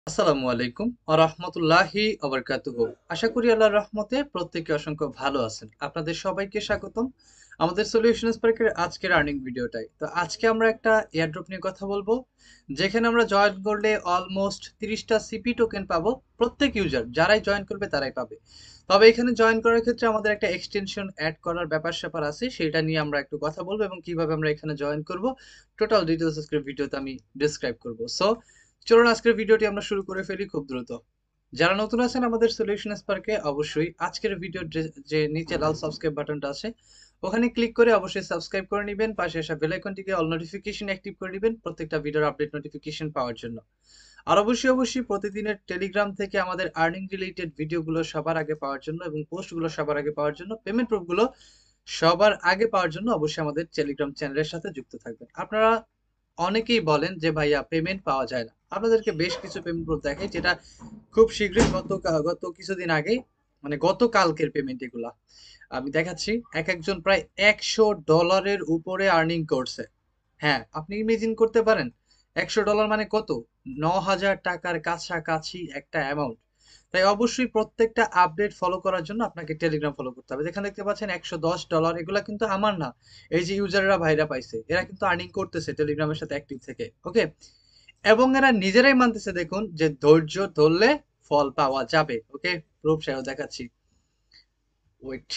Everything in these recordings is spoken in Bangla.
আসসালামু আলাইকুম ওয়া রাহমাতুল্লাহি ওয়া বারাকাতুহু। আশা করি আল্লাহর রহমতে প্রত্যেকে অসংখ্য ভালো আছেন। আপনাদের সবাইকে স্বাগতম আমাদের সলিউশনস পার্কের আজকের আর্নিং ভিডিওটায়। তো আজকে আমরা একটা এয়ারড্রপ নিয়ে কথা বলবো, যেখানে আমরা জয়েন করলে অলমোস্ট 30টা সিপি টোকেন পাবো। প্রত্যেক ইউজার যারাই জয়েন করবে তারাই পাবে। তবে এখানে জয়েন করার ক্ষেত্রে আমাদের একটা এক্সটেনশন অ্যাড করার ব্যাপার-স্যাপার আছে, সেটা নিয়ে আমরা একটু কথা বলবো এবং কিভাবে আমরা এখানে জয়েন করব টোটাল ডিটেইলস আজকের ভিডিওতে আমি ডেসক্রাইব করব। সো চলুন আজকের ভিডিওটি আমরা শুরু করে ফেলি খুব দ্রুত। যারা নতুন আছেন আমাদের সলিউশন স্পার্কে, অবশ্যই আজকের ভিডিওর যে নিচে লাল সাবস্ক্রাইব বাটনটা আছে ওখানে ক্লিক করে অবশ্যই সাবস্ক্রাইব করে নেবেন। পাশে আসা বেল আইকনটিকে অল নোটিফিকেশন অ্যাক্টিভ করে নেবেন প্রত্যেকটা ভিডিওর আপডেট নোটিফিকেশন পাওয়ার জন্য। আর অবশ্যই প্রতিদিনের টেলিগ্রাম থেকে আমাদের আর্নিং রিলেটেড ভিডিওগুলো সবার আগে পাওয়ার জন্য এবং পোস্টগুলো সবার আগে পাওয়ার জন্য, পেমেন্ট প্রুফগুলো সবার আগে পাওয়ার জন্য অবশ্যই আমাদের টেলিগ্রাম চ্যানেলের সাথে যুক্ত থাকবেন। আপনারা অনেকেই বলেন যে ভাইয়া পেমেন্ট পাওয়া যায় না। আপনাদেরকে বেশ কিছু পেমেন্ট প্রুফ দেখাই, যেটা খুব শীঘ্রই গত কিছুদিন আগে, মানে গতকালকের পেমেন্ট এগুলা আমি দেখাচ্ছি। একজন প্রায় $100 উপরে আর্নিং করছে। হ্যাঁ, আপনি ইমেজিন করতে পারেন $100 মানে কত? 9,000 টাকার কাছাকাছি একটা অ্যামাউন্ট। তাই অবশ্যই প্রত্যেকটা আপডেট ফলো করার জন্য আপনাকে টেলিগ্রাম ফলো করতে হবে। যেখানে দেখতে পাচ্ছেন $110, এগুলা কিন্তু আমার না, এই যে ইউজাররা ভাইরা পাইছে, এরা কিন্তু আর্নিং করতেছে টেলিগ্রামের সাথে অ্যাক্টিভ থেকে। ওকে, এবং এরা নিজেরাই মানতেছে দেখুন যে ধৈর্য ধরলে ফল পাওয়া যাবে। ওকে, প্রুফ সহ দেখাচ্ছি, ওয়েট,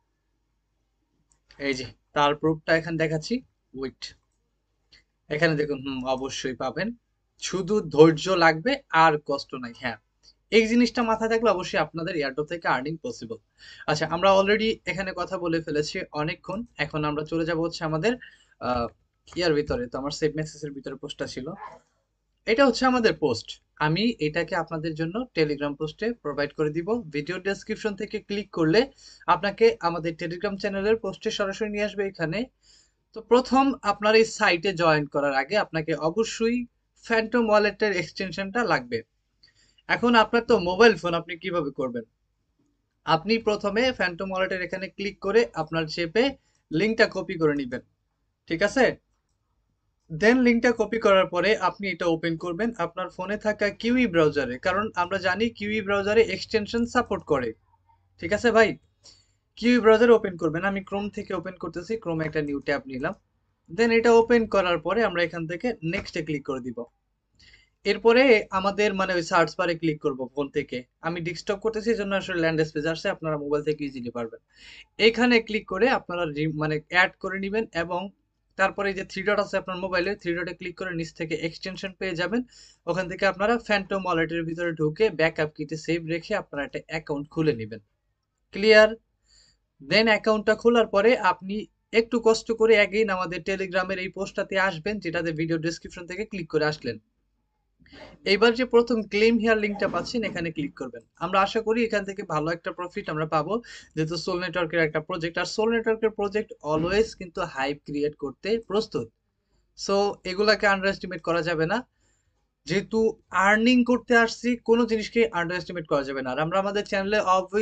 এই যে তার প্রুফটা এখানে দেখাচ্ছি, ওয়েট, এখানে দেখুন। অবশ্যই পাবেন, শুধু ধৈর্য লাগবে আর কষ্ট নাই। হ্যাঁ, এই জিনিসটা মাথায় থাকলে অবশ্যই আপনাদের এয়ারড্রপ থেকে আর্নিং পসিবল। আচ্ছা, আমরা অলরেডি এখানে কথা বলে ফেলেছি অনেকক্ষণ। এখন আমরা চলে যাব হচ্ছে আমাদের ইয়ার ভিতরে। তো আমার সেভ মেসেজের ভিতরে পোস্টটা ছিল, এটা হচ্ছে আমাদের পোস্ট। আমি এটাকে আপনাদের জন্য টেলিগ্রাম পোস্টে প্রোভাইড করে দিব। ভিডিও ডেসক্রিপশন থেকে ক্লিক করলে আপনাকে আমাদের টেলিগ্রাম চ্যানেলের পোস্টে সরাসরি নিয়ে আসবে এখানে। তো প্রথম আপনার এই সাইটে জয়েন করার আগে আপনাকে অবশ্যই ফ্যান্টম ওয়ালেটের এক্সটেনশনটা লাগবে। এখন আপনার তো মোবাইল ফোন, আপনি কিভাবে করবেন? আপনি প্রথমে ফ্যান্টম ওয়ালেটের এখানে ক্লিক করে আপনার চেপে লিঙ্কটা কপি করে নেবেন। ঠিক আছে? দেন লিঙ্কটা কপি করার পরে আপনি এটা ওপেন করবেন আপনার ফোনে থাকা কিউই ব্রাউজারে, কারণ আমরা জানি কিউই ব্রাউজারে এক্সটেনশন সাপোর্ট করে। ঠিক আছে ভাই? কিউই ব্রাউজারে ওপেন করবেন। আমি ক্রোম থেকে ওপেন করতেছি, ক্রোমে একটা নিউ ট্যাব নিলাম। দেন এটা ওপেন করার পরে আমরা এখান থেকে নেক্সটে ক্লিক করে দিব। এরপরে আমাদের মানে ওই সার্চ বারে ক্লিক করব ফোন থেকে। আমি ডেস্কটপ করতেছি এজন্য আসলে ল্যান্ড স্পেস আসছে, আপনারা মোবাইল থেকে ইজিলি পারবেন। এখানে ক্লিক করে আপনারা মানে অ্যাড করে নেবেন এবং তারপরে এই যে থ্রি ডট আছে আপনার মোবাইলে, থ্রি ডটে ক্লিক করে নিচ থেকে এক্সটেনশন পেয়ে যাবেন। ওখান থেকে আপনারা ফ্যান্টম ওয়ালেটের ভিতরে ঢুকে ব্যাকআপ কিতে সেভ রেখে আপনারা একটা অ্যাকাউন্ট খুলে নেবেন। ক্লিয়ার? দেন অ্যাকাউন্টটা খোলার পরে আপনি একটু কষ্ট করে অ্যাগেইন আমাদের টেলিগ্রামের এই পোস্টটাতে আসবেন, যেটাতে ভিডিও ডেসক্রিপশন থেকে ক্লিক করে আসলেন। এইবার যে প্রথম ক্লেম হিয়ার লিঙ্কটা পাচ্ছেন এখানে ক্লিক করবেন। আমরা আশা করি এখান থেকে ভালো একটা প্রফিট আমরা পাবো, যেহেতু সোল নেটওয়ার্কের একটা প্রজেক্ট, আর সোল নেটওয়ার্কের প্রজেক্ট অলওয়েজ কিন্তু হাইপ ক্রিয়েট করতে প্রস্তুত। সো এগুলাকে আন্ডার এস্টিমেট করা যাবে না। যেহেতু আর্নিং করতে আসছি, কোনো জিনিসকে আন্ডার এস্টিমেট করা যাবে না। আর আমরা আমাদের চ্যানেলে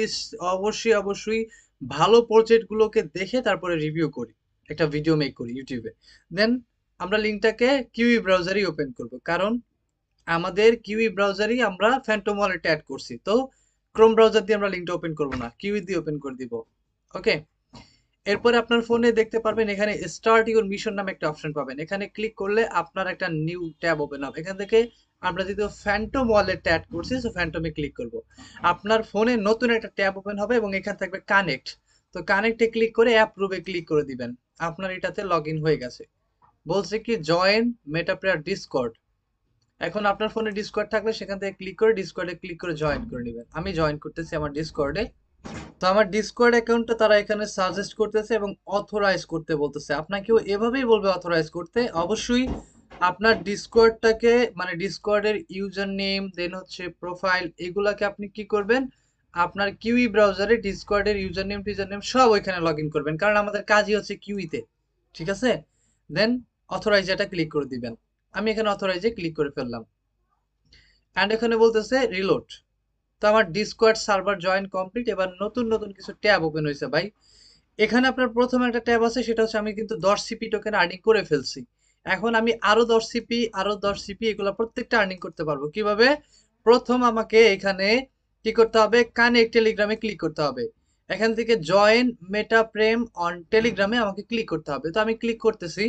অবশ্যই ভালো প্রজেক্ট গুলোকে দেখে তারপরে রিভিউ করি, একটা ভিডিও মেক করি ইউটিউবে। দেন আমরা লিঙ্কটাকে কিউই ব্রাউজারই ওপেন করব, কারণ আমাদের কিউই ব্রাউজারই আমরা ফ্যান্টম ওয়ালেট অ্যাড করছি। তো ক্রোম ব্রাউজার দিয়ে আমরা লিঙ্কটা ওপেন করব না, কিউই দিয়ে ওপেন করে দিব। ওকে, এরপরে আপনার ফোনে দেখতে পারবেন এখানে স্টার্ট ইউর মিশন নামে একটা অপশন পাবেন। এখানে ক্লিক করলে আপনার একটা নিউ ট্যাব ওপেন হবে। এখান থেকে আমরা যেহেতু ফ্যান্টম ওয়ালেট অ্যাড করছি, সো ফ্যান্টমে ক্লিক করব। আপনার ফোনে নতুন একটা ট্যাব ওপেন হবে এবং এখানে থাকবে কানেক্ট। তো কানেক্টে ক্লিক করে অ্যাপ রুমে ক্লিক করে দিবেন। আপনার এটাতে লগ ইন হয়ে গেছে। বলছে কি জয়েন মেটাপ্লেয়ার ডিসকর্ড। এখন আপনার ফোনে ডিসকর্ড থাকলে সেখান থেকে ক্লিক করে ডিসকর্ডে ক্লিক করে জয়েন করে নেবেন। আমি জয়েন করতেছি আমার ডিসকর্ডে। তো আমার ডিসকর্ড অ্যাকাউন্টটা তারা এখানে সাজেস্ট করতেছে এবং অথরাইজ করতে বলতেছে। আপনাকেও এভাবেই বলবে অথরাইজ করতে। অবশ্যই আপনার ডিসকর্ডটাকে মানে ডিসকর্ডের ইউজার নেম, দেন হচ্ছে প্রোফাইল, এগুলাকে আপনি কি করবেন, আপনার কিউই ব্রাউজারে ডিসকর্ডের ইউজার নেম টিউজার নেম সব ওইখানে লগ ইন করবেন, কারণ আমাদের কাজই হচ্ছে কিউইতে। ঠিক আছে? দেন অথরাইজ এটা ক্লিক করে দিবেন। আমি এখানে অথরাইজে ক্লিক করে ফেললাম। অ্যান্ড এখানে বলতেছে রিলোড। তো আমার ডিসকর্ড সার্ভার জয়েন কমপ্লিট। এবার নতুন নতুন কিছু ট্যাব ওপেন হয়েছে ভাই। এখানে আপনার প্রথম একটা ট্যাব আছে, সেটা হচ্ছে আমি কিন্তু 10 সিপি টোকেন আর্নিং করে ফেলছি। এখন আমি আরো 10 সিপি, আরো 10 সিপি, এগুলো প্রত্যেকটা আর্নিং করতে পারবো কিভাবে? প্রথম আমাকে এখানে কি করতে হবে, কানেক্ট টেলিগ্রামে ক্লিক করতে হবে। এখান থেকে জয়েন মেটা প্রেম অন টেলিগ্রামে আমাকে ক্লিক করতে হবে। তো আমি ক্লিক করতেছি।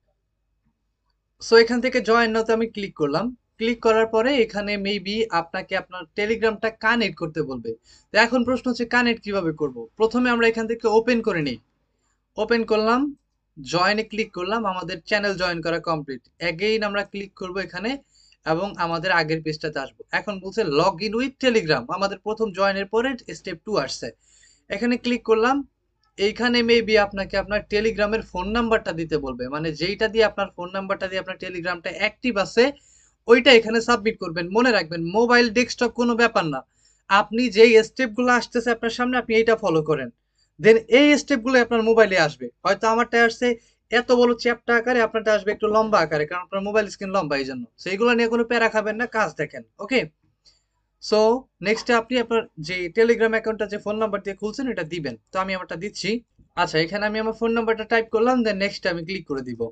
সো এখান থেকে জয়েন নাওতে আমি ক্লিক করলাম। ক্লিক করার পরে এখানে মেবি আপনাকে আপনার টেলিগ্রামটা কানেক্ট করতে বলবে। তো এখন প্রশ্ন হচ্ছে কানেক্ট কিভাবে করব। প্রথমে আমরা এখান থেকে ওপেন করে নিই। ওপেন করলাম, জয়েনে ক্লিক করলাম, আমাদের চ্যানেল জয়েন করা কমপ্লিট। এগেইন আমরা ক্লিক করব এখানে এবং আমাদের আগের পেজটাতে আসবো। এখন বলছে লগ ইন উইথ টেলিগ্রাম, আমাদের প্রথম জয়েনের পরে স্টেপ 2 আসছে। এখানে ক্লিক করলাম। এইখানে মেবি আপনাকে আপনার টেলিগ্রামের ফোন নাম্বারটা দিতে বলবে, মানে যেইটা দিয়ে আপনার ফোন নাম্বারটা দিয়ে আপনার টেলিগ্রামটা অ্যাক্টিভ আছে ওইটা এখানে সাবমিট করবেন। মনে রাখবেন মোবাইল ডেস্কটপ কোনো ব্যাপার না, আপনি যেই স্টেপগুলো আসতেছে আপনার সামনে আপনি এইটা ফলো করেন, দেন এই স্টেপগুলো আপনার মোবাইলে আসবে। হয়তো আমারটা আসছে এত বড় চ্যাপ্টার আকারে, আপনারটা আসবে একটু লম্বা আকারে, কারণ আপনার মোবাইল স্ক্রিন লম্বা, এই জন্য সেইগুলো নিয়ে কোনো প্যারা খাবেন না, কাজ দেখেন। ওকে, সো নেক্সটে আপনি আপনার যে টেলিগ্রাম অ্যাকাউন্টটা যে ফোন নাম্বার দিয়ে খুলছেন এটা দিবেন। তো আমি আমারটা দিচ্ছি। আচ্ছা, এখানে আমি আমার ফোন নাম্বারটা টাইপ করলাম, দেন নেক্সট আমি ক্লিক করে দিব।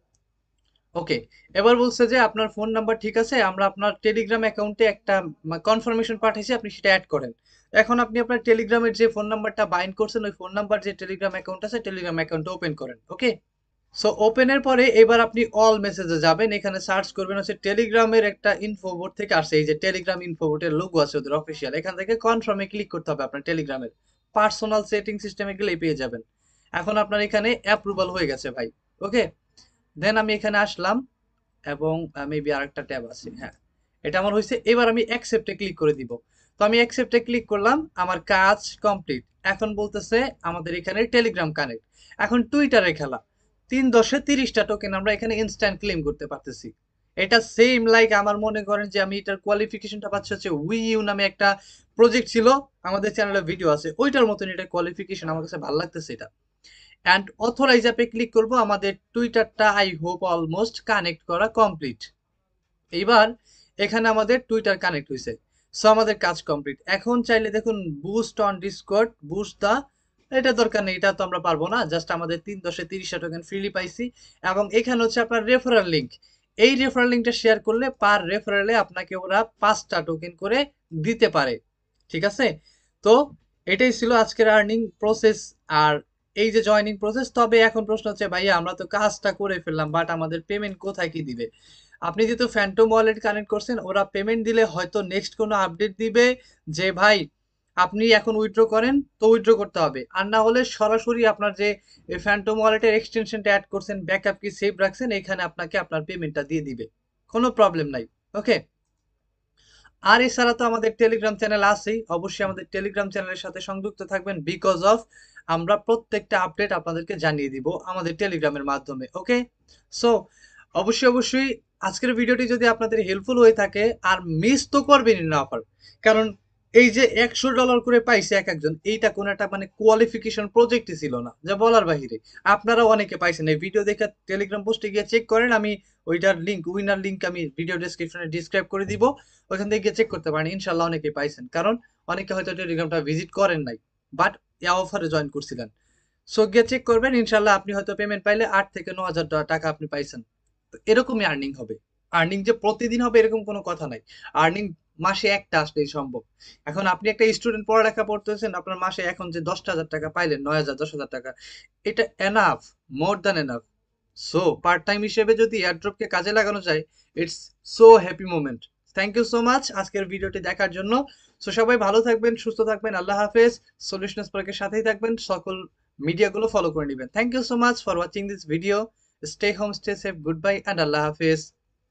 ওকে, এবার বলছে যে আপনার ফোন নাম্বার ঠিক আছে, আমরা আপনার টেলিগ্রাম অ্যাকাউন্টে একটা কনফার্মেশন পাঠাইছি, আপনি সেটা অ্যাড করেন। এখন আপনি আপনার টেলিগ্রামের যে ফোন নাম্বারটা বাইন্ড করছেন ওই ফোন নাম্বার যে টেলিগ্রাম অ্যাকাউন্ট আছে টেলিগ্রাম অ্যাকাউন্টটা ওপেন করেন। ওকে, সো ওপেনের পরে এবার আপনি অল মেসেজে যাবেন, এখানে সার্চ করবেন হচ্ছে টেলিগ্রামের একটা ইনফোবোর্ড থেকে আসছে, এই যে টেলিগ্রাম ইনফোবোর্ডের লোগো আছে ওদের অফিসিয়াল, এখান থেকে কনফার্মে ক্লিক করতে হবে। আপনার টেলিগ্রামের পার্সোনাল সেটিং সিস্টেমে গেলেই পেয়ে যাবেন। এখন আপনার এখানে অ্যাপ্রুভাল হয়ে গেছে ভাই। ওকে, দেন আমি এখানে আসলাম এবং মেবি আরেকটা ট্যাব আছে, হ্যাঁ এটা আমার হয়েছে। এবার আমি অ্যাকসেপ্টে ক্লিক করে দিব। তো আমি অ্যাকসেপ্টে ক্লিক করলাম, আমার কাজ কমপ্লিট। এখন বলতেছে আমাদের এখানে টেলিগ্রাম কানেক্ট। এখন টুইটারে খেলা, 3/10-30টা টোকেন আমরা এখানে ইনস্ট্যান্ট ক্লেম করতে পারতেছি। এটা সেম লাইক আমার মনে করেন যে আমি এটার কোয়ালিফিকেশনটা পাচ্ছি হচ্ছে উই ইউ নামে একটা প্রজেক্ট ছিল, আমাদের চ্যানেলে ভিডিও আছে, ওইটার মতন এটা কোয়ালিফিকেশন, আমার কাছে ভালো লাগতেছে এটা। অ্যান্ড অথরাইজ অ্যাপে ক্লিক করব, আমাদের টুইটারটা আই হোপ অলমোস্ট কানেক্ট করা কমপ্লিট। এইবার এখানে আমাদের টুইটার কানেক্ট হয়েছে। সো আমাদের কাজ কমপ্লিট। এখন চাইলে দেখুন বুস্ট অন ডিসকর্ড, বুস্ট দা, এটা দরকার নেই, এটা তো আমরা পারবো না, জাস্ট আমাদের 3/10-30টা টোকেন ফ্রিলি পাইছি। এবং এখানে হচ্ছে আপনার রেফারেল লিঙ্ক, এই রেফারেল লিঙ্কটা শেয়ার করলে পার রেফারেলে আপনাকে ওরা 5টা টোকেন করে দিতে পারে। ঠিক আছে, তো এটাই ছিল আজকের আর্নিং প্রসেস আর এই যে জয়নিং প্রসেস। তবে এখন প্রশ্ন হচ্ছে ভাইয়া আমরা তো কাজটা করে ফেললাম, বাট আমাদের পেমেন্ট কোথায় কি দিবে। আপনি যেহেতু ফ্যান্টম ওয়ালেট কানেক্ট করছেন, ওরা পেমেন্ট দিলে হয়তো নেক্সট কোনো আপডেট দিবে যে ভাই আপনি এখন উইথড্র করেন, তো উইথড্র করতে হবে। আর না হলে সরাসরি আপনার যে ফ্যান্টম ওয়ালেটের এক্সটেনশনটা অ্যাড করছেন, ব্যাকআপ কি সেভ রাখছেন, এখানে আপনাকে আপনার পেমেন্টটা দিয়ে দিবে, কোনো প্রবলেম নাই। ওকে, আর এছাড়া তো আমাদের টেলিগ্রাম চ্যানেল আছেই, অবশ্যই আমাদের টেলিগ্রাম চ্যানেলের সাথে সংযুক্ত থাকবেন, বিকজ অফ আমরা প্রত্যেকটা আপডেট আপনাদেরকে জানিয়ে দিব আমাদের টেলিগ্রামের মাধ্যমে। ওকে, সো অবশ্যই আজকের ভিডিওটি যদি আপনাদের হেল্পফুল হয়ে থাকে, আর মিস তো করবেনই না অফার, কারণ এই যে $100 করে পাইছে এক একজন, এইটা কোন একটা মানে কোয়ালিফিকেশন প্রজেক্টই ছিল না, যা বলার বাহিরে। আপনারা অনেকে পাইছেন, এই ভিডিও দেখে টেলিগ্রাম পোস্টে গিয়ে চেক করেন, আমি ওইটার লিঙ্ক, উইনার লিঙ্ক আমি ভিডিও ডেসক্রিপশনে ডিসক্রাইব করে দিব, ওইখান থেকে গিয়ে চেক করতে পারেন। ইনশাল্লাহ অনেকেই পাইছেন, কারণ অনেকে হয়তো টেলিগ্রামটা ভিজিট করেন নাই, বাট এই অফারে জয়েন করছিলেন। সো গিয়ে চেক করবেন, ইনশাল্লাহ আপনি হয়তো পেমেন্ট পাইলে 8 থেকে 9 হাজার টাকা আপনি পাইছেন। তো এরকমই আর্নিং হবে। আর্নিং যে প্রতিদিন হবে এরকম কোনো কথা নাই, আর্নিং মাসে একটা আসলেই সম্ভব। এখন আপনি একটা স্টুডেন্ট পড়ালেখা পড়তেছেন, আপনার মাসে এখন যে 10টা হাজার টাকা পাইলেন, 9 হাজার 10 হাজার টাকা, এটা enough, more than enough. So part time হিসেবে যদি এয়ারড্রপকে কাজে লাগানো যায়, it's so happy moment. Thank you so much আজকের ভিডিওটি দেখার জন্য। সো সবাই ভালো থাকবেন, সুস্থ থাকবেন, আল্লাহ হাফেজ। সলিউশনস পার্কের সাথেই থাকবেন, সকল মিডিয়াগুলো ফলো করে নেবেন। Thank you so much for watching this video. Stay home, stay safe, good bye and আল্লাহ হাফেজ।